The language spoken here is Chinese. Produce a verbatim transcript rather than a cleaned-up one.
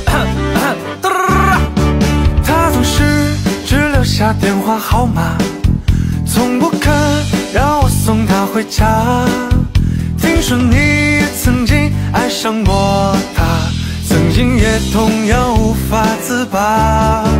他总是只留下电话号码，从不肯让我送他回家。听说你也曾经爱上过他，曾经也同样无法自拔。